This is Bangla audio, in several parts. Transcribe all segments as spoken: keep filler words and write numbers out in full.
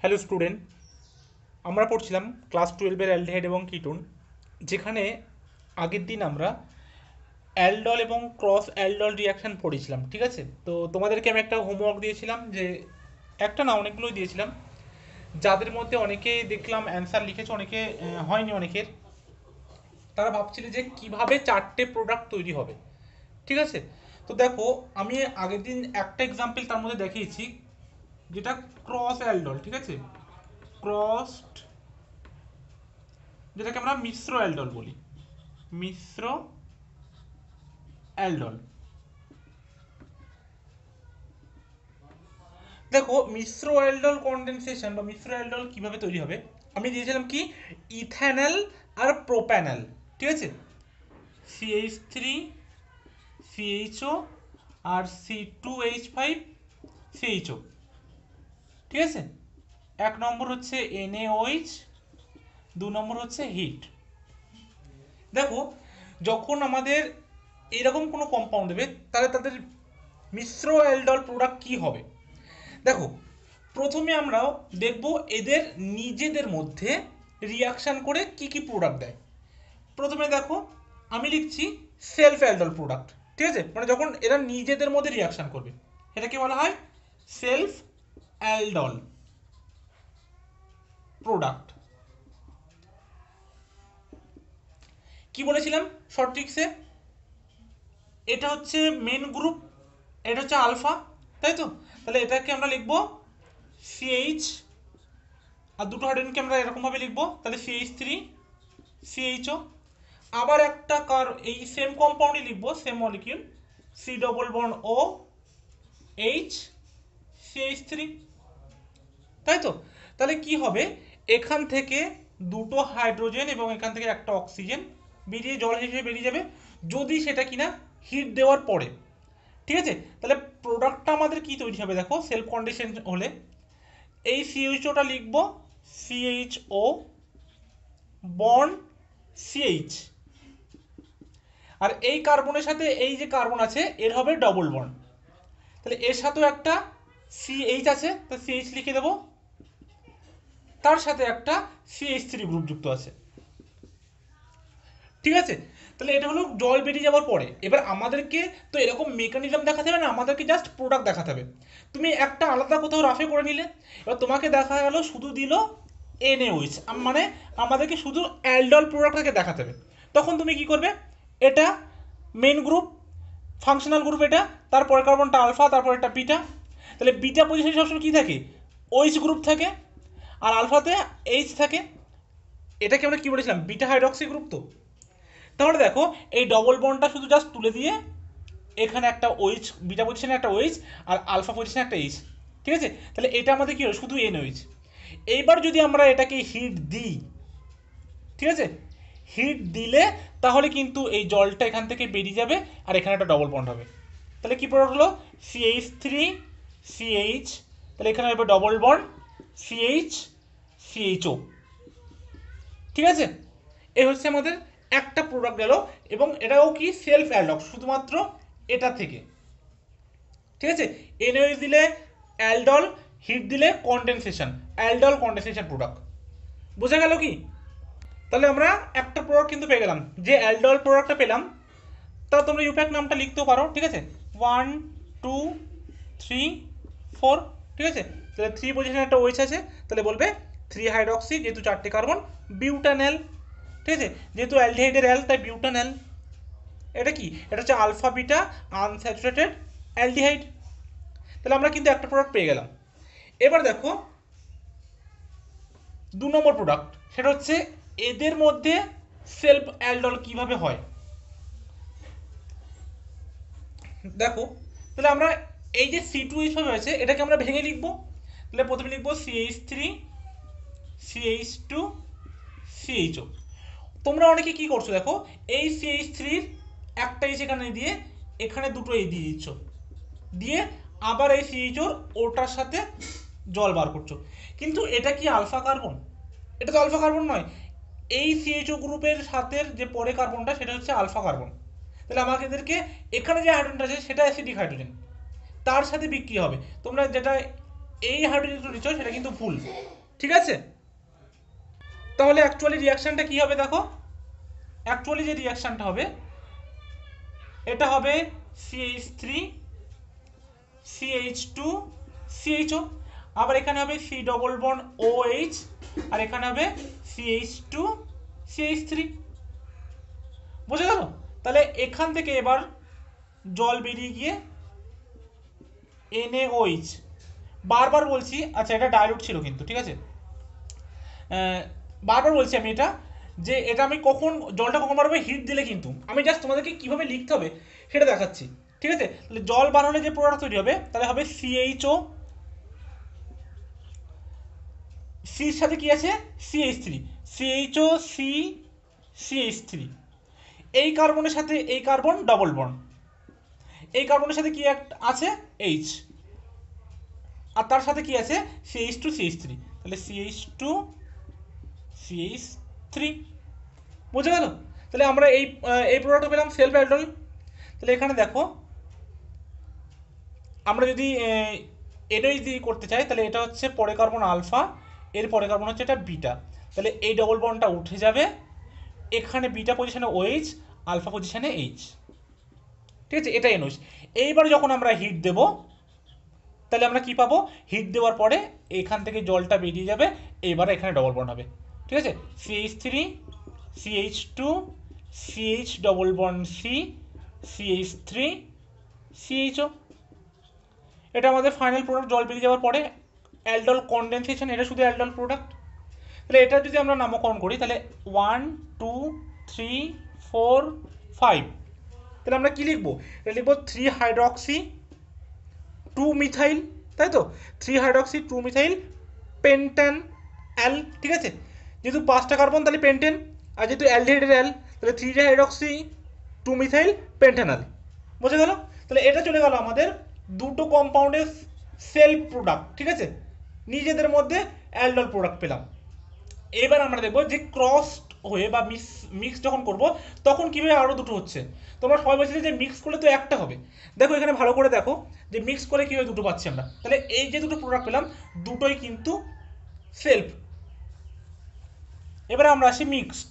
হ্যালো স্টুডেন্ট, আমরা পড়ছিলাম ক্লাস টুয়েলভের অ্যালডিহাইড এবং কিটোন, যেখানে আগের দিন আমরা অ্যালডল এবং ক্রস অ্যালডল রিয়াকশন পড়েছিলাম। ঠিক আছে, তো তোমাদেরকে আমি একটা হোমওয়ার্ক দিয়েছিলাম, যে একটা না অনেকগুলোই দিয়েছিলাম, যাদের মধ্যে অনেকেই দেখলাম অ্যান্সার লিখেছে, অনেকে আহ, হয়নি অনেকের। তারা ভাবছিল যে কিভাবে চারটে প্রোডাক্ট তৈরি হবে। ঠিক আছে, তো দেখো আমি আগের দিন একটা এক্সাম্পল তার মধ্যে দেখিয়েছি, যেটা ক্রস অ্যালডল। ঠিক আছে, ক্রসড, যেটাকে আমরা মিশ্র অ্যালডল বলি, মিশ্র অ্যালডল। দেখো মিশ্র অ্যালডল কনডেনসেশন বা মিশ্র অ্যালডল কিভাবে তৈরি হবে, আমি দিয়েছিলাম কি ইথানল আর প্রোপ্যানল। ঠিক আছে, সিএইচ থ্রি সিএইচও আর C two H five CHO. ঠিক আছে, এক নম্বর হচ্ছে এনএওএইচ, দু নম্বর হচ্ছে হিট। দেখো যখন আমাদের এরকম কোনো কম্পাউন্ড দেবে, তাহলে তাদের মিশ্র অ্যালডল প্রোডাক্ট কি হবে। দেখো প্রথমে আমরা দেখব এদের নিজেদের মধ্যে রিয়াকশন করে কি কি প্রোডাক্ট দেয়। প্রথমে দেখো আমি লিখছি সেলফ অ্যালডল প্রোডাক্ট। ঠিক আছে, মানে যখন এরা নিজেদের মধ্যে রিয়াকশন করবে, এটাকে বলা হয় সেলফ অ্যালডল প্রোডাক্ট। কি বলেছিলাম শর্ট ট্রিক্সে, এটা হচ্ছে মেন গ্রুপ, এটা হচ্ছে আলফা, তাই তো। তাহলে এটাকে আমরা লিখবো সিএইচ, আর দুটো হাইড্রোজেনকে আমরা এরকমভাবে লিখবো, তাহলে সিএইচ থ্রি সিএইচও। আবার একটা কার এই সেম কম্পাউন্ডই লিখবো, same molecule, C double bond O H CH three, তাই তো। তাহলে কি হবে, এখান থেকে দুটো হাইড্রোজেন এবং এখান থেকে একটা অক্সিজেন বেরিয়ে জল হিসেবে বেরিয়ে যাবে, যদি সেটা কিনা হিট দেওয়ার পরে। ঠিক আছে, তাহলে প্রোডাক্টটা আমাদের কি তৈরি হবে, দেখো সেলফ কন্ডিশন হলে এই সিএইচওটা লিখবো সিএইচও বন্ড সিএইচ, আর এই কার্বনের সাথে এই যে কার্বন আছে এর হবে ডবল বন্ড। তাহলে এর সাথেও একটা সিএইচ আছে, তো সিএইচ লিখে দেবো, তার সাথে একটা সিএইচ থ্রি গ্রুপ যুক্ত আছে। ঠিক আছে, তাহলে এটা হলো জল বেরিয়ে যাওয়ার পরে। এবার আমাদেরকে তো এরকম মেকানিজম দেখাতে হবে না, আমাদেরকে জাস্ট প্রোডাক্ট দেখাতে হবে। তুমি একটা আলাদা কোথাও রাফে করে নিলে, এবার তোমাকে দেখা গেল শুধু দিল এনএইচ, মানে আমাদেরকে শুধু অ্যালডল প্রোডাক্টটাকে দেখাতে হবে। তখন তুমি কি করবে, এটা মেন গ্রুপ, ফাংশনাল গ্রুপ এটা, তারপরে কার্বনটা আলফা, তারপর এটা বিটা। তাহলে বিটা পজিশনে সবসময় কি থাকে, ওইচ গ্রুপ থাকে, আর আলফাতে এইচ থাকে। এটাকে আমরা কি বলেছিলাম, বিটা হাইড্রক্সি গ্রুপ। তো তাহলে দেখো এই ডবল বন্ডটা শুধু জাস্ট তুলে দিয়ে এখানে একটা ওইচ, বিটা পজিশনে একটা ওইচ, আর আলফা পজিশনে একটা এইচ। ঠিক আছে, তাহলে এটা আমাদের কি হলো, শুধু এন ওইচ। এইবার যদি আমরা এটাকে হিট দিই, ঠিক আছে, হিট দিলে তাহলে কিন্তু এই জলটা এখান থেকে বেরিয়ে যাবে, আর এখানে একটা ডবল বন্ড হবে। তাহলে কি প্রোডাক্ট হলো, সিএইচ থ্রি সিএইচ, তাহলে এখানে হবে ডবল বন্ড সিএইচ সিএইচও। ঠিক আছে, এই হচ্ছে আমাদের একটা প্রোডাক্ট গেল, এবং এটাও কি সেলফ অ্যালডক, শুধুমাত্র এটা থেকে। ঠিক আছে, এনওএইচ দিলে অ্যালডল, হিট দিলে কন্ডেনসেশন, অ্যালডল কন্ডেনসেশন প্রোডাক্ট। বোঝা গেল কি? তাহলে আমরা একটা প্রোডাক্ট কিন্তু পেয়ে গেলাম, যে অ্যালডল প্রোডাক্টটা পেলাম, তা তোমরা ইউপ্যাক নামটা লিখতেও পারো। ঠিক আছে, ওয়ান টু থ্রি ফোর। ঠিক আছে, তাহলে থ্রি পজিশনে একটা ওইচ আছে, তাহলে বলবে থ্রি হাইড্রক্সি, যেহেতু চারটে কার্বন, বিউটানেল। ঠিক আছে, যেহেতু অ্যালডিহাইডের অ্যাল তাই বিউটানেল। এটা কি, এটা হচ্ছে আলফা বিটা আনস্যাচুরেটেড অ্যালডিহাইড। তাহলে আমরা কিন্তু একটা প্রোডাক্ট পেয়ে গেলাম। এবার দেখো দু নম্বর প্রোডাক্ট, সেটা হচ্ছে এদের মধ্যে সেলফ অ্যালডল কিভাবে হয়। দেখো তাহলে আমরা এই যে সি টু এইচ হয়েছে, এটাকে আমরা ভেঙে লিখবো। তাহলে প্রথমে লিখবো CH three CH two CHO. তোমরা অনেকে কি করছো, দেখো এই সিএইচ থ্রির একটা এইচ এখানে দিয়ে এখানে দুটো এই দিয়ে দিচ্ছ, দিয়ে আবার এই সিএইচওর ওটার সাথে জল বার করছো। কিন্তু এটা কি আলফা কার্বন? এটা তো আলফা কার্বন নয়। এই সিএইচও গ্রুপের সাথে যে পরে কার্বনটা, সেটা হচ্ছে আলফা কার্বন। তাহলে আমাকে এদেরকে এখানে যে হাইড্রোজেনটা আছে সেটা অ্যাসিডিক হাইড্রোজেন, তার সাথে বিক্রি হবে। তোমরা যেটা এই হাইড্রোজেন নিচ্ছ সেটা কিন্তু ভুল, ঠিক আছে? তাহলে অ্যাকচুয়ালি রিয়াকশনটা কি হবে দেখো, অ্যাকচুয়ালি যে রিয়াকশনটা হবে এটা হবে C H three C H two C H O, আবার এখানে হবে C double bond O H, আর এখানে হবে C H two C H three. বুঝে গেল? তাহলে এখান থেকে এবার জল বেরিয়ে গিয়ে এন এ ও এইচ, বারবার বলছি, আচ্ছা এটা ডাইলুট ছিল কিন্তু, ঠিক আছে? বারবার বলছি আমি এটা, যে এটা আমি কখন জলটা কখন বার হবে, হিট দিলে কিন্তু, আমি জাস্ট তোমাদেরকে কিভাবে লিখতে হবে সেটা দেখাচ্ছি, ঠিক আছে? তাহলে জল বার হলে যে প্রোডাক্ট তৈরি হবে তাহলে হবে সিএইচও, সির সাথে কি আছে CH three, CHO C CH three, এই কার্বনের সাথে এই কার্বন ডবল বন্ড, এই কার্বনের সাথে কি একটা আছে এইচ, আর তার সাথে কি আছে সিএইচ টু সিএইচ থ্রি, তাহলে সিএইচ টু সিএইচ থ্রি। বুঝে গেল? তাহলে আমরা এই এই প্রোডাক্টটা পেলাম সেলফ অ্যালডোল। তাহলে এখানে দেখো আমরা যদি এনওইচ দিয়ে করতে চাই তাহলে এটা হচ্ছে পরে কার্বন আলফা, এর পরে কার্বন হচ্ছে এটা বিটা, তাহলে এই ডবল বন্ডটা উঠে যাবে, এখানে বিটা পজিশনে ওএইচ, আলফা পজিশনে এইচ, ঠিক আছে? এটা এনওইচ। এইবার যখন আমরা হিট দেব তাহলে আমরা কি পাবো, হিট দেওয়ার পরে এখান থেকে জলটা বেরিয়ে যাবে, এইবার এখানে ডবল বন্ড হবে, ঠিক আছে? CH three CH two CH double bond C CH three CHO, এটা আমাদের ফাইনাল প্রোডাক্ট। জল বেরিয়ে যাওয়ার পরে অ্যালডল কনডেনসেশন, এটা শুধু অ্যালডল প্রোডাক্ট। তাহলে এটা যদি আমরা নামকরণ করি তাহলে one two three four five, তাহলে আমরা কি লিখবো, এটা লিখবো থ্রি হাইড্রক্সি টু মিথাইল, তাই তো? Three hydroxy two methyl pentanal, ঠিক আছে? যেহেতু পাঁচটা কার্বন তাহলে পেন্টেন, আর যেহেতু অ্যালডিহাইডের অ্যাল তাহলে three hydroxy two methyl pentanal. বুঝে গেল? তাহলে এটা চলে গেল আমাদের দুটো কম্পাউন্ডের সেলফ প্রোডাক্ট, ঠিক আছে? নিজেদের মধ্যে অ্যালডল প্রোডাক্ট পেলাম। এবার আমরা দেখবো যে ক্রস হয়ে বা মিক্স মিক্স যখন করব তখন কীভাবে আরও দুটো হচ্ছে। তোমরা সবাই বলছিলে যে মিক্স করলে তো একটা হবে, দেখো এখানে ভালো করে দেখো যে মিক্স করে কীভাবে দুটো পাচ্ছি আমরা। তাহলে এই যে দুটো প্রোডাক্ট পেলাম দুটোই কিন্তু সেলফ। এবারে আমরা আসি মিক্সড।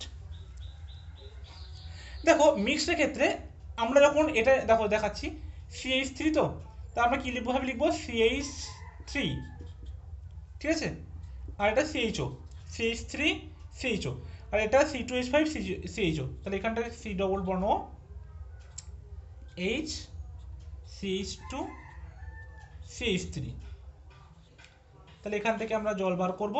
দেখো মিক্সডের ক্ষেত্রে আমরা যখন এটা দেখো দেখাচ্ছি সিএইচ থ্রি, তো তা আমরা কী লিখবো, ভাবে লিখবো সিএইচ থ্রি, ঠিক আছে? আর এটা সিএইচও, সিএইচ থ্রি সিএইচও, আর এটা C two H five CHO, তাহলে এখানটায় সি ডবল বর্ণ H CH two CH three. তাহলে এখান থেকে আমরা জল বার করব।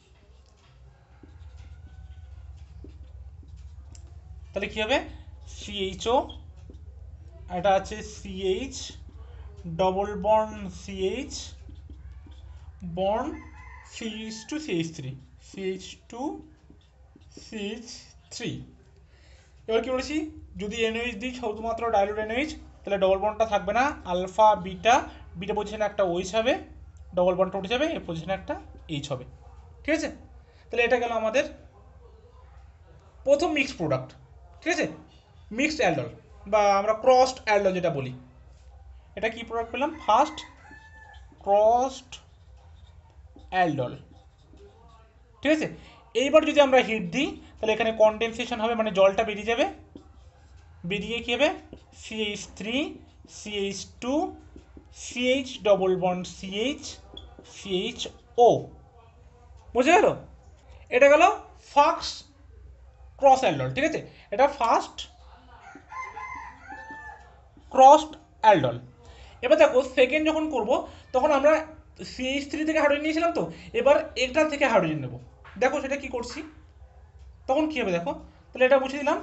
তাহলে কি হবে, সিএইচও, এটা আছে CH double bond CH bond CH two CH three, CH two CH three. এবার কি বলেছি, যদি এনওইচ দিই শুধুমাত্র ডাইলুট এনওইচ তাহলে ডবল বন্ডটা থাকবে না, আলফা বিটা, বিটা পজিশনে একটা ওইচ হবে, ডবল বন্ডটা উঠে যাবে, এর পজিশনে একটা এইচ হবে, ঠিক আছে? তাহলে এটা গেল আমাদের প্রথম মিক্সড প্রোডাক্ট, ঠিক আছে? মিক্সড অ্যালডল বা আমরা ক্রসড অ্যালডল যেটা বলি, এটা কি প্রোডাক্ট পেলাম, ফার্স্ট ক্রসড অ্যালডল, ঠিক আছে? এইবার যদি আমরা হিট দিই তাহলে এখানে কনডেনসেশন হবে, মানে জলটা বেরিয়ে যাবে, বেরিয়ে কী হবে CH three CH two CH double bond CH CH O. বুঝে গেল? এটা গেল ফার্স্ট ক্রস অ্যালডল, ঠিক আছে? এটা ফার্স্ট ক্রসড অ্যালডল। এবার দেখো সেকেন্ড যখন করব তখন আমরা সিএইচ থ্রি থেকে হাইড্রোজেন নিয়েছিলাম, তো এবার এটা থেকে হাইড্রোজেন নেব। দেখো সেটা কি করছি, তখন কি হবে দেখো, তাহলে এটা বুঝে দিলাম।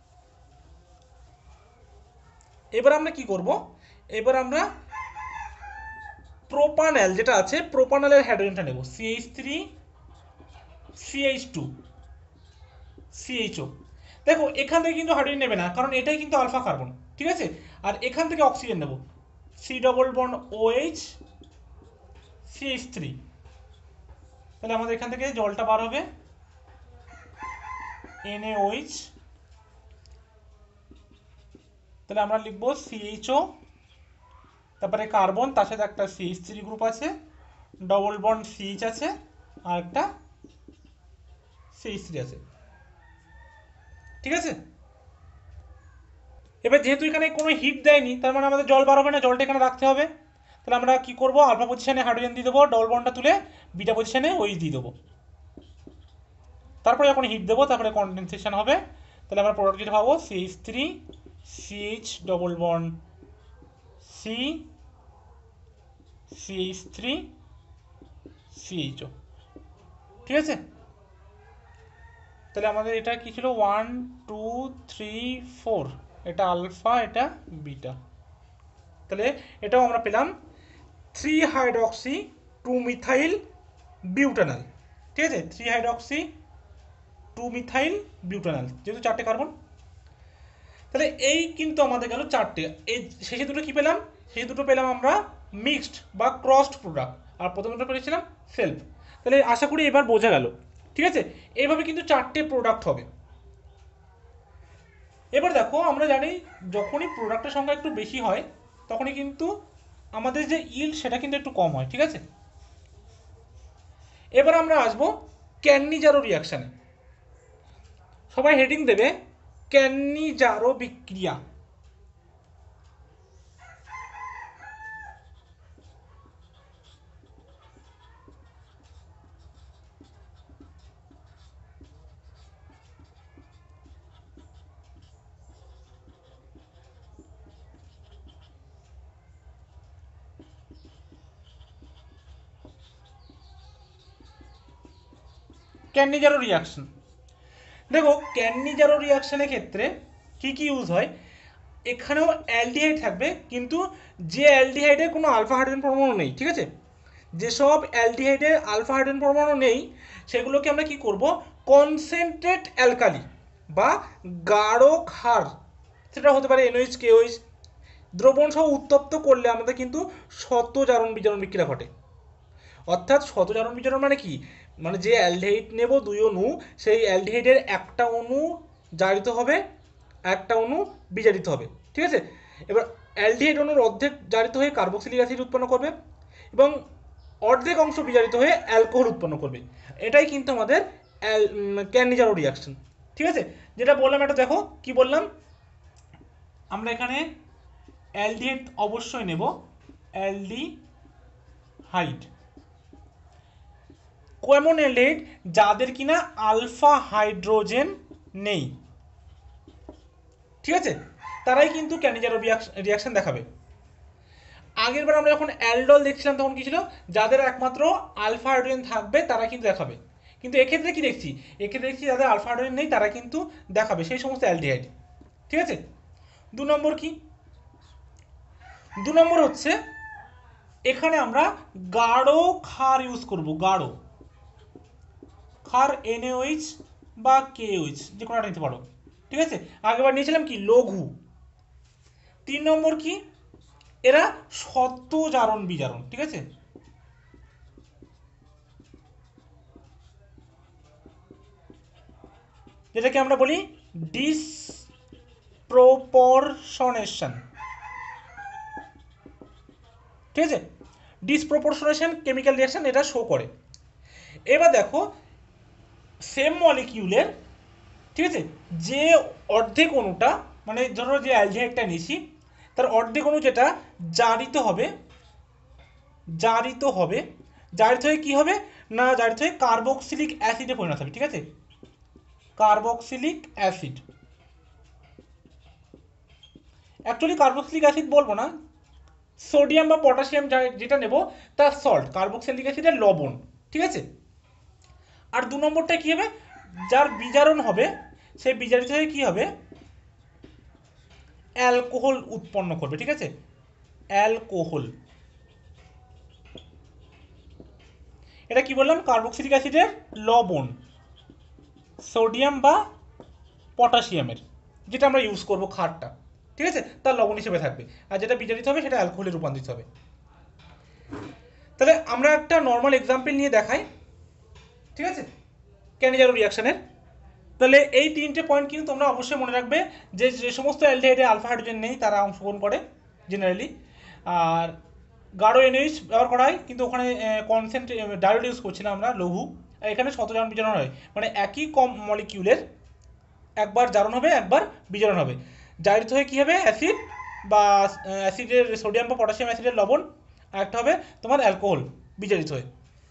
এবার আমরা কি করব, এবার আমরা প্রোপানল যেটা আছে প্রোপানলের হাইড্রোজেনটা নেব, CH three CH two CHO. দেখো এখান থেকে কিন্তু হাইড্রোজেন নেবে না, কারণ এটাই কিন্তু আলফা কার্বন, ঠিক আছে? আর এখান থেকে অক্সিজেন নেব, C double bond OH CH three. তাহলে আমাদের এখান থেকে জলটা বার হবে এনএওএইচ, তাহলে আমরা লিখবো সিএইচও, তারপরে কার্বন, তার সাথে একটা সিএইচ থ্রি গ্রুপ আছে, ডবল বন্ড সিএইচ আছে আর একটা সিএইচ থ্রি আছে, ঠিক আছে। এবার যেহেতু এখানে কোনো হিট দেয়নি, তার মানে আমাদের জল বার হবে না, জলটা এখানে রাখতে হবে। তাহলে আমরা কি করব, আলফা পজিশনে হাইড্রোজেন দিয়ে দেবো, ডবল বন্ডটা তুলে বিটা পজিশনে ওই দিয়ে দেবো। তারপরে যখন হিট দেবো তারপরে কনডেনসেশন হবে। তাহলে আমরা প্রোডাক্ট যেটা পাবো CH three CH double bond C CH three CHO, ঠিক আছে। তাহলে আমাদের এটা কি ছিল, ওয়ান টু থ্রি ফোর, এটা আলফা এটা বিটা। তাহলে এটাও আমরা পেলাম three hydroxy two methyl butanal, ঠিক আছে। Three hydroxy two methyl butanal, যেহেতু চারটে কার্বন। তাহলে এই কিন্তু আমাদের গেল চারটে। এই শেষে দুটো কি পেলাম, সেই দুটো পেলাম আমরা মিক্সড বা ক্রসড প্রোডাক্ট, আর প্রথম দুটো পেয়েছিলাম সেলফ। তাহলে আশা করি এবার বোঝা গেল, ঠিক আছে। এইভাবে কিন্তু চারটে প্রোডাক্ট হবে। এবার দেখো, আমরা জানি যখনই প্রোডাক্টের সংখ্যা একটু বেশি হয় তখনই কিন্তু আমাদের যে ইল্ড সেটা কিন্তু একটু কম হয়, ঠিক আছে। এবার আমরা আসবো ক্যান্নিজারো রিয়াকশানে। সবাই হেডিং দেবে ক্যান্নিজারো বিক্রিয়া। ক্যান্নিজারো রিয়াকশন, দেখো ক্যান্নিজারো রিয়াকশনের ক্ষেত্রে কি কি ইউজ হয়, এখানেও অ্যালডিহাইড থাকবে, কিন্তু যে অ্যালডিহাইডের কোনো আলফা হাইড্রোজেন পরমাণু নেই, ঠিক আছে। যেসব অ্যালডিহাইডের আলফা হাইড্রোজেন পরমাণু নেই সেগুলোকে আমরা কি করব, কনসেন্ট্রেট অ্যালকালি বা গাঢ় ক্ষার, সেটা হতে পারে এনওএইচ কেওএইচ, দ্রবণ সহ উত্তপ্ত করলে আমাদের কিন্তু শত জারণ বিজারণ বিক্রিয়া ঘটে। অর্থাৎ শত জারণ বিজারণ মানে কি, মানে যে অ্যালডিহাইড নেব দুই অণু, সেই অ্যালডিহাইডের একটা অণু জারিত হবে, একটা অণু বিজারিত হবে, ঠিক আছে। এবার অ্যালডিহাইড অণুর অর্ধেক জারিত হয়ে কার্বক্সিলিক অ্যাসিড উৎপন্ন করবে এবং অর্ধেক অংশ বিজারিত হয়ে অ্যালকোহল উৎপন্ন করবে। এটাই কিন্তু আমাদের ক্যান্নিজারো রিয়াকশন, ঠিক আছে। যেটা বললাম এটা দেখো কি বললাম, আমরা এখানে অ্যালডিহাইড অবশ্যই নেব, অ্যালডিহাইড, কেমন অ্যালডিহাইড, যাদের কিনা আলফা হাইড্রোজেন নেই, ঠিক আছে, তারাই কিন্তু ক্যান্নিজারো রিয়াকশন দেখাবে। আগের বার আমরা যখন অ্যালডল দেখছিলাম তখন কি ছিল, যাদের একমাত্র আলফা হাইড্রোজেন থাকবে তারা কিন্তু দেখাবে, কিন্তু এক্ষেত্রে কি দেখছি, এক্ষেত্রে দেখছি যাদের আলফা হাইড্রোজেন নেই তারা কিন্তু দেখাবে সেই সমস্ত অ্যালডিহাইড, ঠিক আছে। দু নম্বর কি, দু নম্বর হচ্ছে এখানে আমরা গাঢ় ক্ষার ইউজ করব, গাঢ় ক্ষার এনএইচ বা কেওএইচ যে কোনো একটা নিতে পারো, ঠিক আছে। আগেবার নিয়েছিলাম কি লঘু। তিন নম্বর কি, এরা শত জারণ বিজারণ, ঠিক আছে। যেটাকে আমরা বলি ডিসপ্রপরশনেশন, ঠিক আছে। ডিসপ্রপরশনেশন কেমিক্যাল রিয়াকশন এটা শো করে। এবার দেখো সেম মলিকিউলের, ঠিক আছে, যে অর্ধেক অণুটা, মানে ধরো যে অ্যালডিহাইডটা নিয়েছি তার অর্ধেক অণু যেটা জারিত হবে, জারিত হবে জারিত হয়ে কি হবে না, জারিত হয়ে কার্বক্সিলিক অ্যাসিডে পরিণত হবে, ঠিক আছে। Carboxylic acid, actually carboxylic acid বলবো না, সোডিয়াম বা পটাশিয়াম যেটা নেব তার সল্ট, কার্বক্সিলিক অ্যাসিডের লবণ, ঠিক আছে। আর দু নম্বরটা কি হবে, যার বিজারণ হবে সেই বিজারিত হয়ে কি হবে, অ্যালকোহল উৎপন্ন করবে, ঠিক আছে, অ্যালকোহল। এটা কি বললাম, কার্বক্সিলিক অ্যাসিডের লবণ, সোডিয়াম বা পটাশিয়ামের যেটা আমরা ইউজ করব ক্ষারটা, ঠিক আছে, তার লবণ হিসেবে থাকবে, আর যেটা বিজারিত হবে সেটা অ্যালকোহলে রূপান্তরিত হবে। তাহলে আমরা একটা নর্মাল এক্সাম্পল নিয়ে দেখাই, ঠিক আছে, ক্যান্নিজারো রিয়াকশনের। তাহলে এই তিনটে পয়েন্ট কিন্তু তোমরা অবশ্যই মনে রাখবে, যে যে সমস্ত অ্যালডিহাইডে আলফা হাইড্রোজেন নেই তারা অংশগ্রহণ করে জেনারেলি, আর গাঢ় এনএইচ ব্যবহার করা হয়, কিন্তু ওখানে কনসেন্ট্রে ডায়োড ইউজ করছিলাম আমরা লঘু, আর এখানে শতজারণ বিজারণ হয়, মানে একই কম মলিকিউলের একবার জারণ হবে একবার বিজারণ হবে। জারিত হয়ে কী হবে, অ্যাসিড বা অ্যাসিডের সোডিয়াম বা পটাশিয়াম অ্যাসিডের লবণ, আর একটা হবে তোমার অ্যালকোহল বিজারিত হয়ে।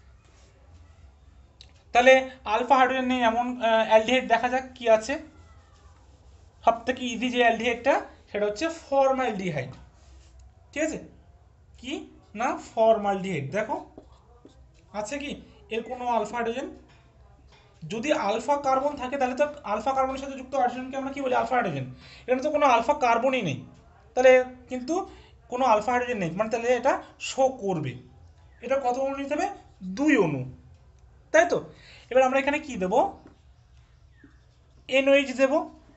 তাহলে আলফা হাইড্রোজেন নেই এমন অ্যালডিহাইড দেখা যাক কি আছে। সব থেকে ইজি যে অ্যালডিহাইডটা সেটা হচ্ছে ফর্মালডিহাইড। ঠিক আছে, কি না ফর্মালডিহাইড। দেখো আছে কি এর কোনো আলফা হাইড্রোজেন? যদি আলফা কার্বন থাকে তাহলে তো আলফা কার্বনের সাথে যুক্ত হাইড্রোজেনকে আমরা কি বলি, আলফা হাইড্রোজেন। এখানে তো কোনো আলফা কার্বনই নেই, তাহলে কিন্তু কোনো আলফা হাইড্রোজেন নেই, মানে তাহলে এটা শো করবে। এটা কত অণু নিতে হবে, দুই অণু, তাই তো। এবার আমরা এখানে কি দেব, এনওএইচ দেব,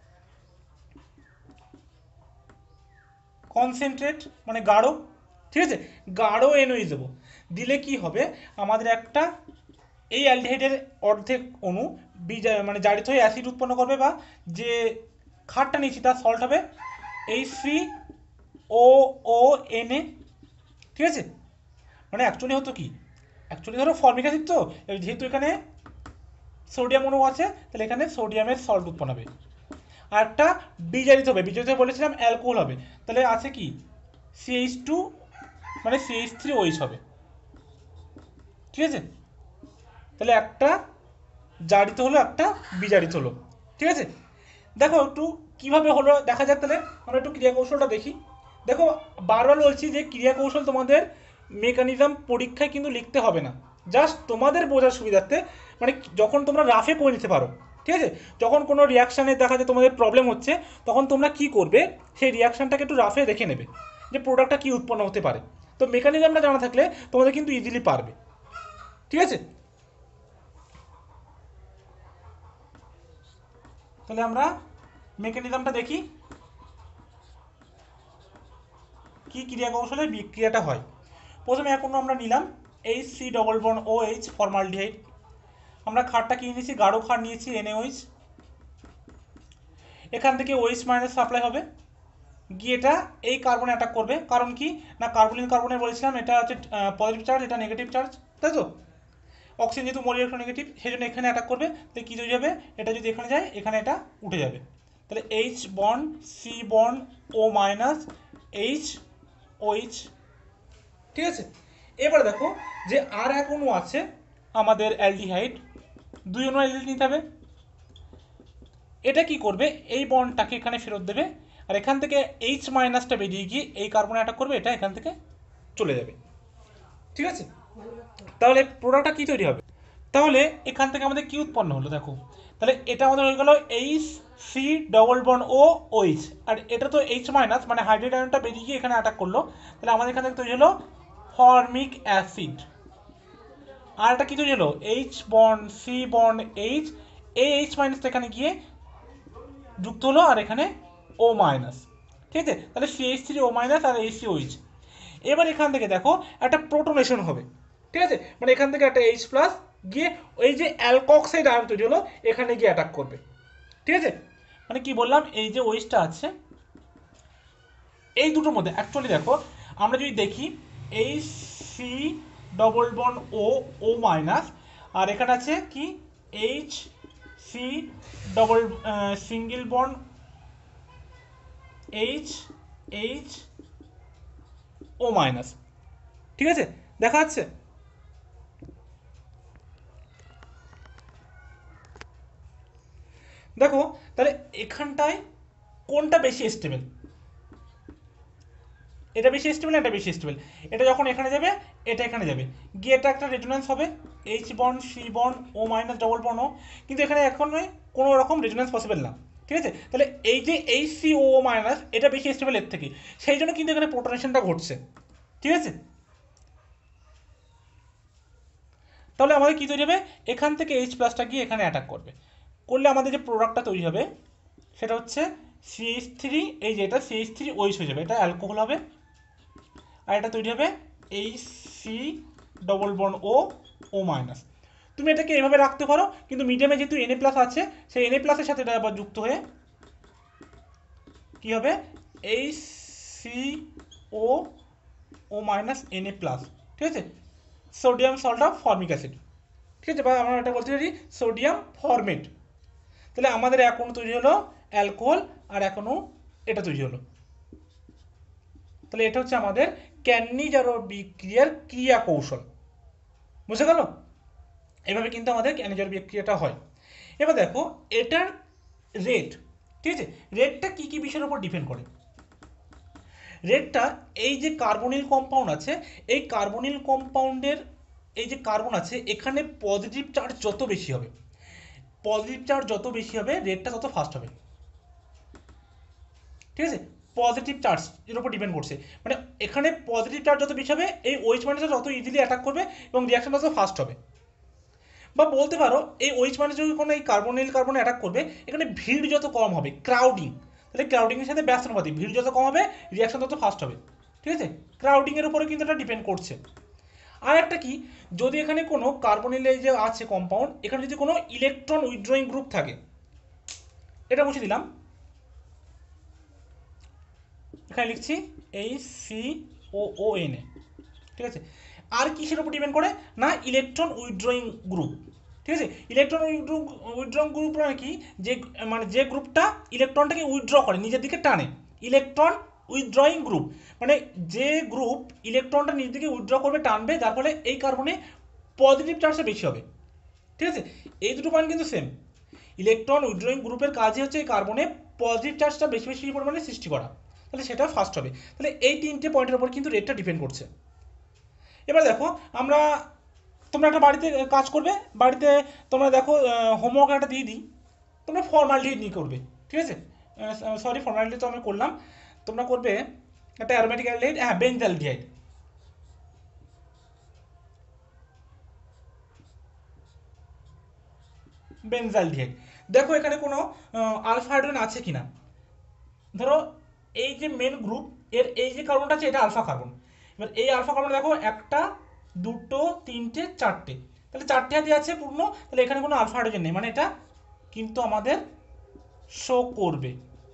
কনসেন্ট্রেট মানে গাঢ়। ঠিক আছে, গাঢ় এনওএইচ দেবো, দিলে কি হবে আমাদের একটা এই অ্যালডিহাইডের অর্ধেক অণু বিজা মানে জারিত হয়ে অ্যাসিড উৎপন্ন করবে, বা যে ক্ষারটা নিয়েছি তার সল্ট হবে H C O O N A. ঠিক আছে, মানে অ্যাকচুয়ালি হতো কি, অ্যাকচুয়ালি ধরো ফর্মিক অ্যাসিড, তো যেহেতু এখানে সোডিয়াম অণু আছে তাহলে এখানে সোডিয়ামের সল্ট উৎপন্ন হবে। আর একটা বিজারিত হবে, বিজারিত বলেছিলাম অ্যালকোহল হবে, তাহলে আছে কি সিএইচ টু মানে সিএইচ থ্রি ওইচ হবে। ঠিক আছে, তাহলে একটা জারিত হলো একটা বিজারিত হলো। ঠিক আছে, দেখো একটু কিভাবে হলো দেখা যাক। তাহলে আমরা একটু ক্রিয়া কৌশলটা দেখি। দেখো বারবার বলছি যে ক্রিয়া কৌশল তোমাদের মেকানিজম পরীক্ষায় কিন্তু লিখতে হবে না, জাস্ট তোমাদের বোঝার সুবিধার্থে, মানে যখন তোমরা রাফে করে নিতে পারো। ঠিক আছে, যখন কোনো রিয়াকশানে দেখা যায় তোমাদের প্রবলেম হচ্ছে, তখন তোমরা কি করবে, সেই রিয়াকশানটাকে একটু রাফে দেখে নেবে যে প্রোডাক্টটা কী উৎপন্ন হতে পারে। তো মেকানিজমটা জানা থাকলে তোমাদের কিন্তু ইজিলি পারবে। ঠিক আছে, তাহলে আমরা মেকানিজমটা দেখি কি ক্রিয়া কৌশলে বিক্রিয়াটা হয়। প্রথমে এখন আমরা নিলাম H C double bond O H formaldehyde. আমরা ক্ষারটা কিনে নিয়েছি, গাঢ় ক্ষার নিয়েছি এনএইচ। এখান থেকে ওইচ মাইনাস সাপ্লাই হবে, গিয়ে এটা এই কার্বনে অ্যাটাক করবে। কারণ কি না কার্বলিন কার্বনে বলেছিলাম এটা হচ্ছে পজিটিভ চার্জ, এটা নেগেটিভ চার্জ, তাই তো। অক্সিজেন যেহেতু মোল ইলেকট্রন নেগেটিভ, সেই জন্য এখানে অ্যাটাক করবে। তাহলে কী তৈরি হবে, এটা যদি এখানে যায় এখানে এটা উঠে যাবে। তাহলে H bond C bond O minus H OH. ঠিক আছে, এবারে দেখো যে আর এক অণু আছে আমাদের অ্যালডিহাইড, দুই অণু অ্যালডিহাইড নিতে হবে। এটা কি করবে, এই বন্ডটাকে এখানে ফেরত দেবে, আর এখান থেকে এইচ মাইনাসটা বেরিয়ে গিয়ে এই কার্বনে অ্যাটাক করবে, এটা এখান থেকে চলে যাবে। ঠিক আছে, তাহলে প্রোডাক্টটা কি তৈরি হবে, তাহলে এখান থেকে আমাদের কি উৎপন্ন হলো দেখো। তাহলে এটা আমাদের হয়ে গেল H C double bond O OH, আর এটা তো এইচ মাইনাস মানে হাইড্রোজেন আয়নটা বেরিয়ে গিয়ে এখানে অ্যাটাক করলো। তাহলে আমাদের এখান থেকে তৈরি হলো ফর্মিক অ্যাসিড। আর এটা কি তৈরি হলো, H bond C bond H, এই এইচ মাইনাসটা এখানে গিয়ে যুক্ত হলো, আর এখানে ও মাইনাস। ঠিক আছে, তাহলে C H three O minus আর এইচ সি ওইচ। এবার এখান থেকে দেখো একটা প্রোটনেশন হবে। ঠিক আছে, মানে এখান থেকে একটা এইচ প্লাস গিয়ে ওই যে অ্যালকক্সাইড আয়ন তৈরি হলো এখানে গিয়ে অ্যাটাক করবে। ঠিক আছে, মানে কি বললাম, এই যে ওইচটা আছে এই দুটোর মধ্যে অ্যাকচুয়ালি দেখো আমরা যদি দেখি H C double bond O O minus, আর এখানে আছে কি H C double single bond H H O minus. ঠিক আছে, দেখা যাচ্ছে। দেখো তাহলে এখানটায় কোনটা বেশি স্টেবল, এটা বেশি স্টেবল এটা বেশি স্টেবল। এটা যখন এখানে যাবে এটা এখানে যাবে গিয়ে এটা একটা রেজোন্যান্স হবে, H bond C bond O minus double bond O, কিন্তু এখানে এখন কোনো রকম রেজোন্যান্স পসিবল না। ঠিক আছে, তাহলে এই যে এইচ সি ও মাইনাস এটা বেশি স্টেবল এর থেকে, সেই জন্য কিন্তু এখানে প্রোটনেশনটা ঘটছে। ঠিক আছে, তাহলে আমাদের কী তৈরি হবে, এখান থেকে এইচ প্লাসটা গিয়ে এখানে অ্যাটাক করবে, করলে আমাদের যে প্রোডাক্টটা তৈরি হবে সেটা হচ্ছে সিএইচ থ্রি, এই যে এটা সিএইচ থ্রি ওইচ হয়ে যাবে, এটা অ্যালকোহল হবে, আর এটা তৈরি হবে H C double bond O O minus. তুমি এটাকে এভাবে রাখতে পারো, কিন্তু মিডিয়ামে যেহেতু এনএ প্লাস আছে সেই এনএ প্লাসের সাথে এটা আবার যুক্ত হয়ে কী হবে, H C O O minus N A plus, ঠিক আছে, sodium salt of formic acid, ঠিক আছে, বা আমরা এটা বলতে পারি সোডিয়াম ফরমেট। তাহলে আমাদের এক অণু তৈরি হলো অ্যালকোহল, আর এক অণু এটা তৈরি হলো। তাহলে এটা হচ্ছে আমাদের ক্যান্নিজারো বিক্রিয়ার ক্রিয়া কৌশল, বুঝে গেল? এভাবে কিন্তু আমাদের ক্যান্নিজারো বিক্রিয়াটা হয়। এবার দেখো এটার রেট, ঠিক আছে, রেটটা কী কী বিষয়ের উপর ডিপেন্ড করে? রেটটা এই যে কার্বনিল কম্পাউন্ড আছে, এই কার্বনিল কম্পাউন্ডের এই যে কার্বন আছে এখানে পজিটিভ চার্জ যত বেশি হবে, পজিটিভ চার্জ যত বেশি হবে রেটটা তত ফাস্ট হবে, ঠিক আছে, পজিটিভ চার্জ এর উপর ডিপেন্ড করছে। মানে এখানে পজিটিভ চার্জ যত বেশি হবে এই ওইচ মাইনাসটা তত ইজিলি অ্যাটাক করবে এবং রিয়াকশনটা তত ফাস্ট হবে। বা বলতে পারো এই ওইচ মাইনাস যদি কোনো এই কার্বনিল কার্বনে অ্যাটাক করবে, এখানে ভিড় যত কম হবে, ক্রাউডিং, তাহলে ক্রাউডিংয়ের সাথে ব্যস্তানুপাতিক, ভিড় যত কম হবে রিয়াকশন তত ফাস্ট হবে, ঠিক আছে, ক্রাউডিংয়ের উপরে কিন্তু এটা ডিপেন্ড করছে। আর একটা কি, যদি এখানে কোনো কার্বনিল যে আছে কম্পাউন্ড, এখানে যদি কোনো ইলেকট্রন উইথড্রয়িং গ্রুপ থাকে, এটা মুছে দিলাম, এখানে লিখছি H C O O N A, ঠিক আছে, আর কিসের উপর ডিপেন্ড করে না ইলেকট্রন উইথড্রয়িং গ্রুপ, ঠিক আছে, ইলেকট্রন উইথড্রয়িং গ্রুপ মানে কি, যে মানে যে গ্রুপটা ইলেকট্রনটাকে উইথড্র করে নিজের দিকে টানে, ইলেকট্রন উইথড্রয়িং গ্রুপ মানে যে গ্রুপ ইলেকট্রনটা নিজের দিকে উইথড্র করবে, টানবে, যার ফলে এই কার্বনে পজিটিভ চার্জটা বেশি হবে, ঠিক আছে, এই দুটো পয়েন্ট কিন্তু সেম। ইলেকট্রন উইথড্রয়িং গ্রুপের কাজই হচ্ছে এই কার্বনে পজিটিভ চার্জটা বেশি বেশি পরিমাণে সৃষ্টি করা, তাহলে সেটা ফাস্ট হবে। তাহলে এই তিনটে পয়েন্টের উপর কিন্তু রেটটা ডিপেন্ড করছে। এবার দেখো আমরা, তোমরা একটা বাড়িতে কাজ করবে, বাড়িতে তোমরা দেখো হোমওয়ার্ক একটা দিয়ে দিই, তোমরা ফর্মালিটি নিয়ে করবে, ঠিক আছে, সরি ফর্মালিটি তো আমি করলাম, তোমরা করবে একটা অ্যারোমেটিক অ্যালডিহাইড, হ্যাঁ বেনজালডিহাইড, বেনজালডিহাইড। দেখো এখানে কোনো আলফা হাইড্রোজেন আছে কিনা, ধরো এই যে মেন গ্রুপ এর এই যে কার্বনটা আছে এটা আলফা কার্বন, এবার এই আলফা কার্বন দেখো একটা দুটো তিনটে চারটে, তাহলে চারটে হাতে আছে পূর্ণ, তাহলে এখানে কোনো আলফা হাইড্রোজেন নেই, মানে এটা কিন্তু আমাদের শো করবে,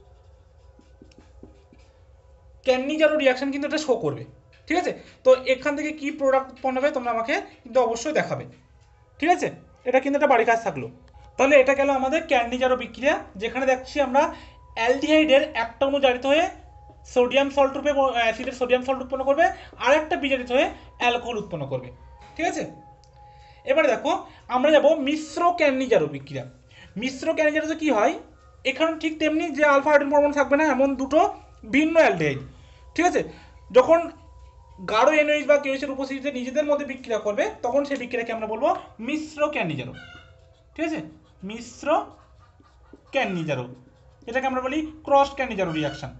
ক্যান্নিজারো রিয়াকশন কিন্তু এটা শো করবে, ঠিক আছে। তো এখান থেকে কি প্রোডাক্ট উৎপন্ন হবে তোমরা আমাকে কিন্তু অবশ্যই দেখাবে, ঠিক আছে, এটা কিন্তু একটা বাড়ির কাজ থাকলো। তাহলে এটা গেল আমাদের ক্যান্নিজারো বিক্রিয়া, যেখানে দেখছি আমরা অ্যালডিহাইডের একটা অণু জারিত হয়ে সোডিয়াম সল্ট রূপে অ্যাসিডের সোডিয়াম সল্ট উৎপন্ন করবে, আর একটা বিজারিত হয়ে অ্যালকোহল উৎপন্ন করবে, ঠিক আছে। এবারে দেখো আমরা যাব মিশ্র ক্যান্নিজারো বিক্রিয়া। মিশ্র ক্যান্নিজারোতে কি হয়, এখানে ঠিক তেমনি যে আলফা হাইড্রোজেন পরমাণু থাকবে না এমন দুটো ভিন্ন অ্যালডিহাইড, ঠিক আছে, যখন গাঢ় এনওএইচ বা কেওএইচের উপস্থিতিতে নিজেদের মধ্যে বিক্রিয়া করবে তখন সেই বিক্রিয়াকে আমরা বলবো মিশ্র ক্যান্নিজারো, ঠিক আছে, মিশ্র ক্যান্নিজারো, এটাকে আমরা বলি ক্রস ক্যান্নিজারো রিয়াকশন।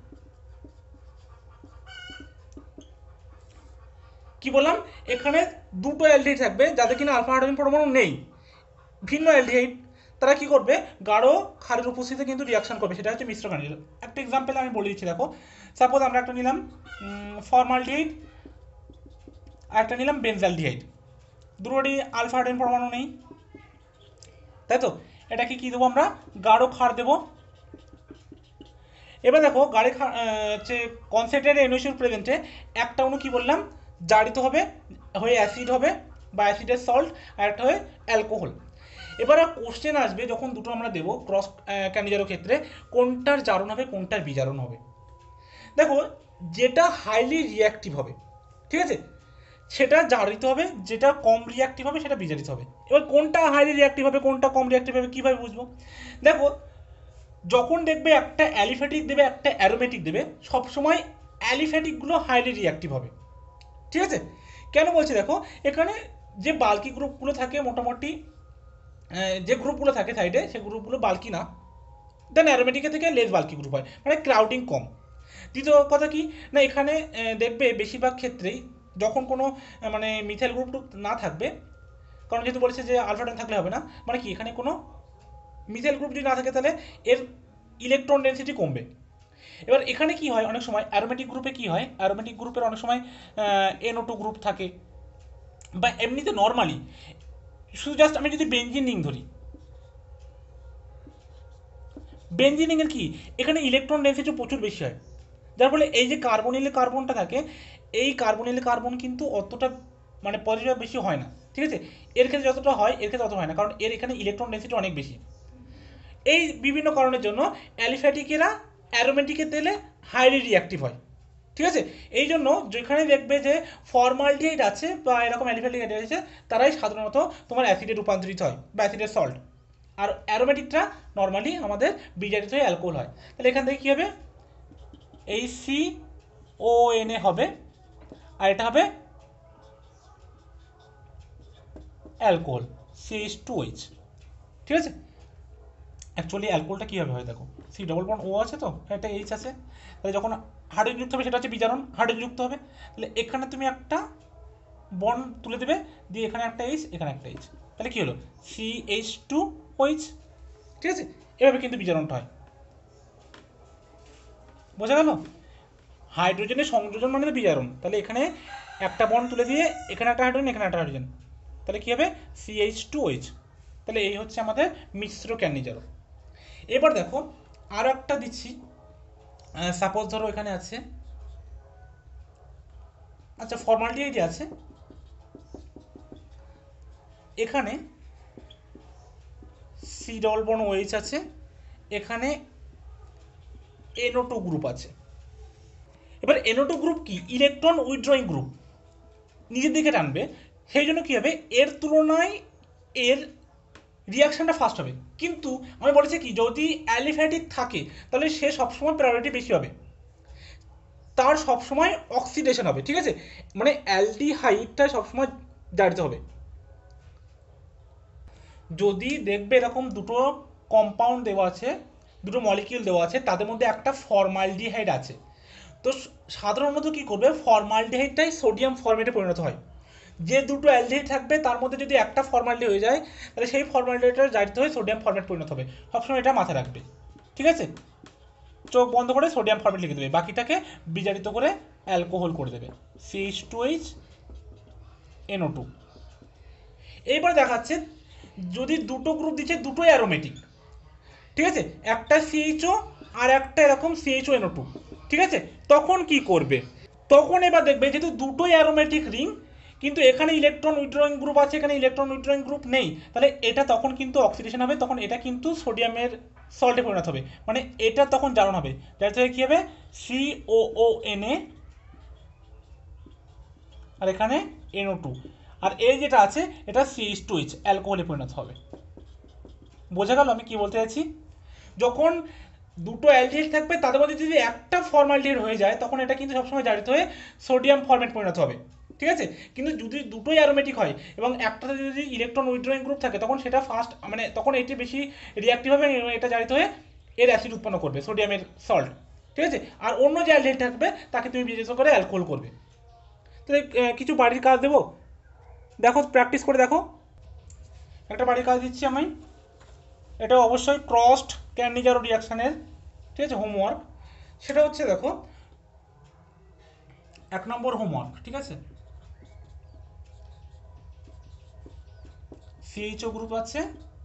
কি বললাম, এখানে দুটো অ্যালডিহাইড থাকবে যাদের কিনা আলফা হাইড্রোজেন পরমাণু নেই, ভিন্ন অ্যালডিহাইড, তারা কি করবে গাঢ় ক্ষারের উপস্থিতিতে কিন্তু রিয়াকশন করবে, সেটা হচ্ছে মিশ্র ক্যান্নিজারো। একটা এক্সাম্পল আমি বলে দিচ্ছি, দেখো সাপোজ আমরা একটা নিলাম ফর্মালডিহাইড আর একটা নিলাম বেনজালডিহাইড, দুটোরই আলফা হাইড্রোজেন পরমাণু নেই, তাই তো, এটাকে কি দেবো আমরা গাঢ় ক্ষার দেবো। এবার দেখো গাঢ় ক্ষার হচ্ছে কনসেন্ট্রেটেড এনওএইচ প্রেজেন্টে একটা অণু কি বললাম জারিত হবে হয়ে অ্যাসিড হবে বা অ্যাসিডের সল্ট, আর একটা হয়ে অ্যালকোহল। এবার কোশ্চেন আসবে যখন দুটো আমরা দেবো ক্রস ক্যান্নিজারো ক্ষেত্রে, কোনটার জারণ হবে কোনটার বিজারণ হবে। দেখো যেটা হাইলি রিঅ্যাক্টিভ হবে, ঠিক আছে, সেটা জারিত হবে, যেটা কম রিঅ্যাক্টিভ হবে সেটা বিজারিত হবে। এবার কোনটা হাইলি রিঅ্যাক্টিভ হবে কোনটা কম রিঅ্যাক্টিভ হবে কীভাবে বুঝবো, দেখো যখন দেখবে একটা অ্যালিফ্যাটিক দেবে একটা অ্যারোমেটিক দেবে, সবসময় অ্যালিফ্যাটিকগুলো হাইলি রিঅ্যাক্টিভ হবে, ঠিক আছে। কেন বলছি দেখো, এখানে যে বাল্কি গ্রুপগুলো থাকে মোটামুটি যে গ্রুপগুলো থাকে সাইডে সে গ্রুপগুলো বাল্কি না, দেন অ্যারোমেটিকের থেকে লেস বাল্কি গ্রুপ হয়, মানে ক্রাউডিং কম। দ্বিতীয় কথা কি না, এখানে দেখবে বেশিরভাগ ক্ষেত্রেই যখন কোনো মানে মিথাইল গ্রুপ না থাকবে, কারণ যেহেতু বলেছে যে আলফাটন থাকলে হবে না, মানে কি এখানে কোনো মিথাইল গ্রুপ যদি না থাকে তাহলে এর ইলেকট্রন ডেন্সিটি কমবে। এবার এখানে কি হয়, অনেক সময় অ্যারোমেটিক গ্রুপে কি হয়, অ্যারোমেটিক গ্রুপের অনেক সময় এনও টু গ্রুপ থাকে, বা এমনিতে নর্মালি শুধু জাস্ট আমি যদি বেঞ্জিন রিং ধরি, বেঞ্জিন রিংয়ের কি এখানে ইলেকট্রন ডেন্সিটি প্রচুর বেশি হয়, যার ফলে এই যে কার্বনিলে কার্বনটা থাকে এই কার্বনিল কার্বন কিন্তু অতটা মানে পজিটিভ বেশি হয় না, ঠিক আছে। এর ক্ষেত্রে যতটা হয় এর ক্ষেত্রে তত হয় না, কারণ এর এখানে ইলেকট্রন ডেন্সিটি অনেক বেশি। এই বিভিন্ন কারণের জন্য অ্যালিফ্যাটিকেরা অ্যারোমেটিকের তেলে হাইলি রিঅ্যাক্টিভ হয়, ঠিক আছে। এই জন্য যেখানে দেখবে যে ফর্মালডিহাইড আছে বা এরকম অ্যালিফ্যাটিক অ্যাসিড আছে, তারাই সাধারণত তোমার অ্যাসিডে রূপান্তরিত হয় বা অ্যাসিডের সল্ট। আর অ্যারোমেটিকটা নর্মালি আমাদের বিজারিত হয়ে অ্যালকোহল হয়। তাহলে এখান থেকে কী হবে, এই সি ও এন এ হবে, আর এটা হবে alcohol C H two H, ঠিক আছে। অ্যাকচুয়ালি অ্যালকোহলটা কীভাবে হয় দেখো, সি ডবল বন্ড ও আছে তো, একটা এইচ আছে, তাহলে যখন হাইড্রোজেন যুক্ত হবে সেটা হচ্ছে বিজারণ, হাইড্রোজেন যুক্ত হবে। তাহলে এখানে তুমি একটা বন্ড তুলে দেবে, দিয়ে এখানে একটা এইচ, এখানে একটা এইচ, তাহলে কী হলো, সি এইচ টু ওইচ, ঠিক আছে। এভাবে কিন্তু বিজারণটা হয়, বোঝা গেল। হাইড্রোজেনের সংযোজন মানে বিজারণ, তাহলে এখানে একটা বন্ড তুলে দিয়ে এখানে একটা হাইড্রোজেন, এখানে একটা হাইড্রোজেন, তাহলে কী হবে, সি এইচ টু ওইচ। তাহলে এই হচ্ছে আমাদের মিশ্র ক্যান্ডিজারণ। এবার দেখো আরও একটা দিচ্ছি, সাপোজ ধরো এখানে আছে, আচ্ছা ফর্মালডিহাইড আছে, এখানে সি ডবল বন্ড ওএইচ আছে, এখানে এনও টু গ্রুপ আছে। এবার এনও টু গ্রুপ কি, ইলেকট্রন উইথড্রয়িং গ্রুপ, নিজের দিকে টানবে, সেই জন্য কী হবে, এর তুলনায় এর রিয়াকশানটা ফাস্ট হবে। কিন্তু আমি বলেছি কি, যদি অ্যালিফ্যাটিক থাকে তাহলে সে সবসময় প্রায়োরিটি বেশি হবে, তার সবসময় অক্সিডেশন হবে, ঠিক আছে। মানে অ্যালডিহাইডটা সবসময় জারিত হবে। যদি দেখবে এরকম দুটো কম্পাউন্ড দেওয়া আছে, দুটো মলিকিউল দেওয়া আছে, তাদের মধ্যে একটা ফর্মালডিহাইড আছে, তো সাধারণত কী করবে, ফর্মালডিহাইডটাই সোডিয়াম ফর্মেটে পরিণত হয়। যে দুটো অ্যালডিহাইড থাকবে তার মধ্যে যদি একটা ফর্মালডিহাইড হয়ে যায়, তাহলে সেই ফর্মালডিহাইডটা জারিত হয়ে সোডিয়াম ফর্মেট পরিণত হবে। সবসময় এটা মাথায় রাখবে, ঠিক আছে। চোখ বন্ধ করে সোডিয়াম ফর্মেট লিখে দেবে, বাকিটাকে বিজারিত করে অ্যালকোহল করে দেবে, C H two H N O two. এইবার দেখাচ্ছে যদি দুটো গ্রুপ দিচ্ছে, দুটোই অ্যারোমেটিক, ঠিক আছে, একটা সিএইচও আর একটা এরকম সিএইচও এনও টু, ঠিক আছে। তখন কি করবে, তখন এবার দেখবে যেহেতু দুটোই অ্যারোমেটিক রিং, কিন্তু এখানে ইলেকট্রন উইথড্রয়িং গ্রুপ আছে, এখানে ইলেকট্রন উইথড্রয়িং গ্রুপ নেই, তাহলে এটা তখন কিন্তু অক্সিডেশন হবে, তখন এটা কিন্তু সোডিয়ামের সল্টে পরিণত হবে, মানে এটা তখন জারণ হবে, যার থেকে কী হবে, সি ও ও এন এ, আর এখানে এনও টু, আর এই যেটা আছে এটা সি এইচ টু এইচ, অ্যালকোহলে পরিণত হবে। বোঝা গেল আমি কি বলতে চাইছি। যখন দুটো অ্যালডিহাইড থাকবে তাদের মধ্যে যদি একটা ফর্মালডিহাইড হয়ে যায়, তখন এটা কিন্তু সবসময় জারিত হয়ে সোডিয়াম ফর্মেট পরিণত হবে, ঠিক আছে। কিন্তু যদি দুটোই অ্যারোমেটিক হয় এবং একটাতে যদি ইলেকট্রন উইথড্রয়িং গ্রুপ থাকে, তখন সেটা ফাস্ট মানে তখন এটি বেশি রিঅ্যাক্টিভ হবে এবং এটা জারিত হয়ে এর অ্যাসিড উৎপন্ন করবে, সোডিয়ামের সল্ট, ঠিক আছে। আর অন্য যে অ্যালডিহাইড থাকবে তাকে তুমি বিবেচনা করে অ্যালকোহল করবে। তাহলে কিছু বাড়ির কাজ দেবো, দেখো প্র্যাকটিস করে দেখো। একটা বাড়ির কাজ দিচ্ছি আমি, এটা অবশ্যই ক্রসড ক্যান্ডিজারো রিয়াকশানের, ঠিক আছে, হোমওয়ার্ক। সেটা হচ্ছে দেখো এক নম্বর হোমওয়ার্ক, ঠিক আছে, সিএইচও গ্রুপ আছে,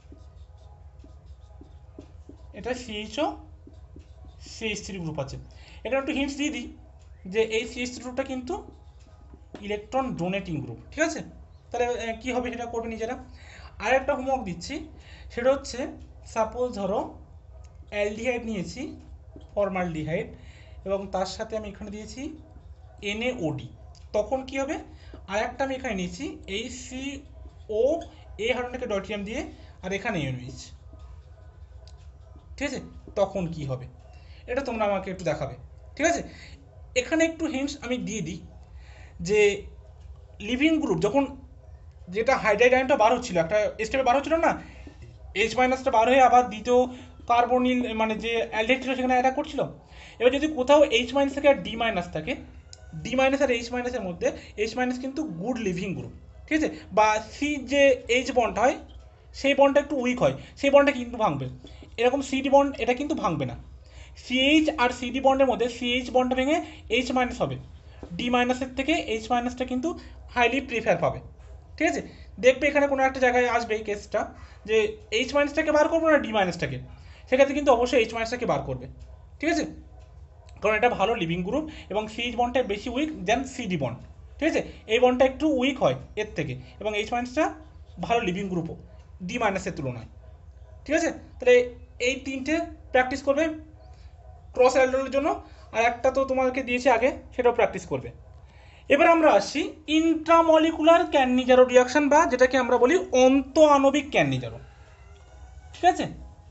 এটা সিএইচও সিএইচ থ্রি গ্রুপ আছে। এটা একটু হিন্টস দিয়ে দিই যে এই সিএইচ থ্রি গ্রুপটা কিন্তু ইলেকট্রন ডোনেটিং গ্রুপ, ঠিক আছে। তাহলে কী হবে সেটা করবে নিজেরা। আর একটা হোমওয়ার্ক দিচ্ছি, সেটা হচ্ছে সাপোজ ধরো অ্যালডিহাইড নিয়েছি, ফর্মালডিহাইড, এবং তার সাথে আমি এখানে দিয়েছি এনএওডি, তখন কি হবে, আর একটা আমি এখানে নিয়েছি এই সি ও এ হাইড্রোজেনকে ডয়টিয়াম দিয়ে, আর এখানে ইউনিচ, ঠিক আছে, তখন কি হবে এটা তোমরা আমাকে একটু দেখাবে, ঠিক আছে। এখানে একটু হিন্টস আমি দিয়ে দিই যে লিভিং গ্রুপ যখন যেটা হাইড্রাইড আয়নটা বার হচ্ছিল, একটা স্টেপে বার হচ্ছিল না, এইচ মাইনাসটা বার হয়ে আবার দ্বিতীয় কার্বনিল মানে যে অ্যালডিহাইড ছিল সেখানে অ্যাটাক করছিল। এবার যদি কোথাও এইচ মাইনাস থাকে আর ডি মাইনাস থাকে, ডি মাইনাস আর এইচ মাইনাসের মধ্যে এইচ মাইনাস কিন্তু গুড লিভিং গ্রুপ, ঠিক আছে, বা সি যে এইচ বন্ড হয় সেই বন্ডটা একটু উইক হয়, সেই বন্ডটা কিন্তু ভাঙবে। এরকম সিডি বন্ড এটা কিন্তু ভাঙবে না। সিএইচ আর সিডি বন্ডের মধ্যে সিএইচ বন্ডটা ভেঙে এইচ মাইনাস হবে, ডি মাইনাসের থেকে এইচ মাইনাসটা কিন্তু হাইলি প্রিফার পাবে, ঠিক আছে। দেখবে এখানে কোনো একটা জায়গায় আসবে এই কেসটা যে এইচ মাইনাসটাকে বার করবো না ডি মাইনাসটাকে, সেক্ষেত্রে কিন্তু অবশ্যই এইচ মাইনাসটাকে বার করবে, ঠিক আছে, কারণ এটা ভালো লিভিং গ্রুপ এবং সিএইচ বন্ডটা বেশি উইক দেন সিডি বন্ড, ঠিক আছে। এই বন্ডটা একটু উইক হয় এর থেকে, এবং এইচ মাইনাসটা ভালো লিভিং গ্রুপও ডি মাইনাসের তুলনায়, ঠিক আছে। তাহলে এই তিনটে প্র্যাকটিস করবে ক্রস অ্যালডোলের জন্য, আর একটা তো তোমাদেরকে দিয়েছে আগে, সেটাও প্র্যাকটিস করবে। এবার আমরা আসছি ইন্ট্রামলিকুলার ক্যান্নিজারো রিয়াকশন, বা যেটাকে আমরা বলি অন্ত আণবিক ক্যান্নিজারো, ঠিক আছে।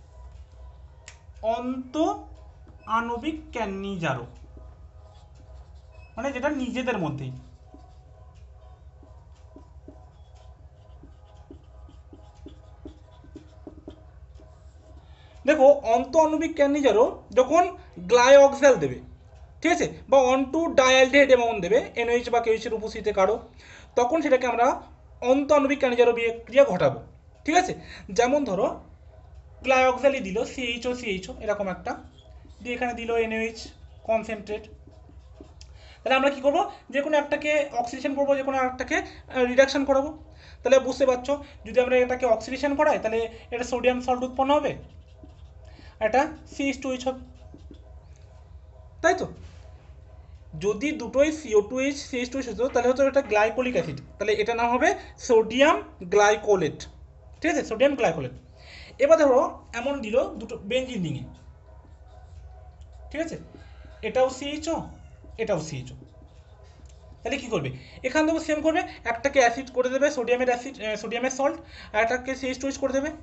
অন্ত আণবিক ক্যান্নিজারো মানে যেটা নিজেদের মধ্যেই। দেখো অন্ত আণবিক ক্যান্নিজারো যখন গ্লাইঅক্সাল দেবে, ঠিক আছে, বা অন টু ডায়ালডেহাইড অ্যামাউন্ট দেবে এনএইচ বা কেএইচের উপস্থিতিতে কারো, তখন সেটাকে আমরা অন্ত আণবিক ক্যান্নিজারো বিক্রিয়া ঘটাবো, ঠিক আছে। যেমন ধরো গ্লাইঅক্সালই দিল সিএইচও সিএইচও এরকম একটা দিয়ে, এখানে দিল এনএইচ কনসেন্ট্রেট, তাহলে আমরা কি করব, যে কোনো একটাকে অক্সিডেশন করবো, যে কোনো একটাকে রিডাকশন করাবো। তাহলে বুঝতে পারছো, যদি আমরা এটাকে অক্সিডেশন করাই তাহলে এটা সোডিয়াম সল্ট উৎপন্ন হবে, এটা সিএইচ টু এইচ হবে, তাই তো। যদি দুটোই CO two H CH two H হতো তাহলে হতো এটা গ্লাইকোলিক অ্যাসিড, তাহলে এটা নাম হবে সোডিয়াম গ্লাইকোলেট, ঠিক আছে, সোডিয়াম গ্লাইকোলেট। এবার ধরো এমন দিল দুটো বেঞ্জিন রিংয়ে, ঠিক আছে, এটাও সিএইচও এটাও সিএইচও, তাহলে কি করবে, এখান থেকে সেম করবে, একটাকে অ্যাসিড করে দেবে সোডিয়ামের অ্যাসিড সোডিয়ামের সল্ট, আর একটাকে সিএইচ টু এইচ করে দেবে,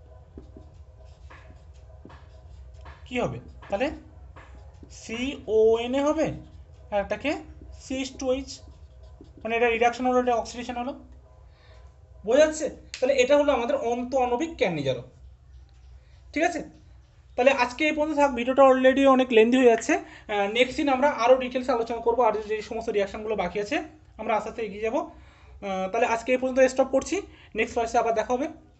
কি হবে তাহলে সিওএনএ হবে, আর একটাকে সিএইচ টু এইচ, মানে এটা রিডাকশন হলো, এটা অক্সিডেশন হলো, বোঝা যাচ্ছে। তাহলে এটা হলো আমাদের অন্ত আণবিক ক্যান্নিজারো, ঠিক আছে। তাহলে আজকে এই পর্যন্ত থাক, ভিডিওটা অলরেডি অনেক লেন্দি হয়ে যাচ্ছে। নেক্সট দিন আমরা আরও ডিটেলস আলোচনা করবো, আর যে সমস্ত রিয়াকশনগুলো বাকি আছে আমরা আস্তে আস্তে এগিয়ে যাবো। তাহলে আজকে এই পর্যন্ত স্টপ করছি, নেক্সট ক্লাসে আবার দেখা হবে।